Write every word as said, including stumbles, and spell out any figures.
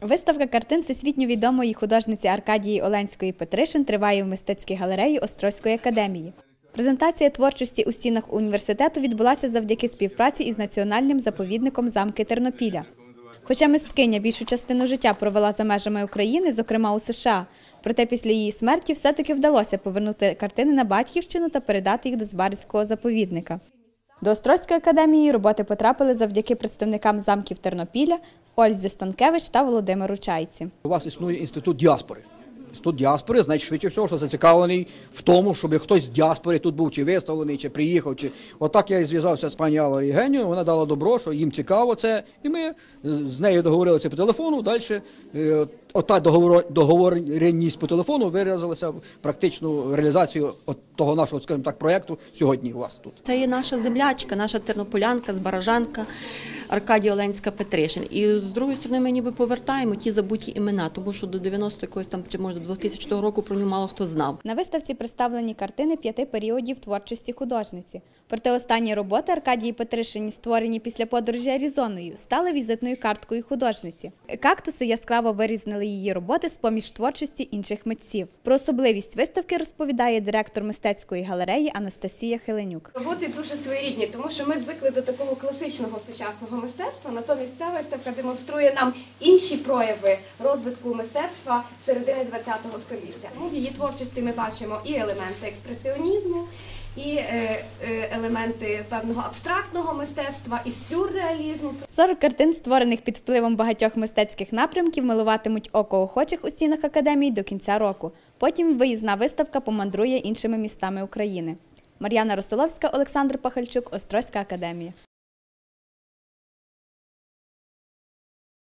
Виставка картин всесвітньо відомої художниці Аркадії Оленської-Петришин триває в мистецькій галереї Острозької академії. Презентація творчості у стінах університету відбулася завдяки співпраці із Національним заповідником замки Тернопіля. Хоча мисткиня більшу частину життя провела за межами України, зокрема у США, проте після її смерті все-таки вдалося повернути картини на батьківщину та передати їх до Збаразького заповідника. До Острозької академії роботи потрапили завдяки представникам замків Тернопіля Ользі Станкевич та Володимиру Чайці. У вас існує інститут діаспори. Інститут діаспори, значить, швидше всього, що зацікавлений в тому, щоб хтось з діаспори тут був, чи виставлений, чи приїхав. Чи... Отак я і зв'язався з пані Аллою Євгенією, вона дала добро, що їм цікаво це, і ми з нею договорилися по телефону, далі ота договореність по телефону виразилася в практичну реалізацію того нашого, скажімо так, проєкту сьогодні у вас тут. Це є наша землячка, наша тернополянка, збаражанка Аркадія Оленська-Петришин. І з другої сторони ми ніби повертаємо ті забуті імена, тому що до дев'яностого якогось там, чи може до двохтисячного року про нього мало хто знав. На виставці представлені картини п'яти періодів творчості художниці. Проте останні роботи Аркадії Петришині, створені після подорожі Аризоною, стали візитною карткою художниці. Кактуси яскраво вирізнили її роботи з-поміж творчості інших митців. Про особливість виставки розповідає директор мистецької галереї Анастасія Хиленюк. Роботи дуже своєрідні, тому що ми звикли до такого класичного сучасного мистецтва, натомість ця виставка демонструє нам інші прояви розвитку мистецтва середини ХХ століття. В її творчості ми бачимо і елементи експресіонізму, і елементи певного абстрактного мистецтва, і сюрреалізму. сорок картин, створених під впливом багатьох мистецьких напрямків, милуватимуть око охочих у стінах академії до кінця року. Потім виїзна виставка помандрує іншими містами України. Мар'яна Росоловська, Олександр Пахальчук, Острозька академія.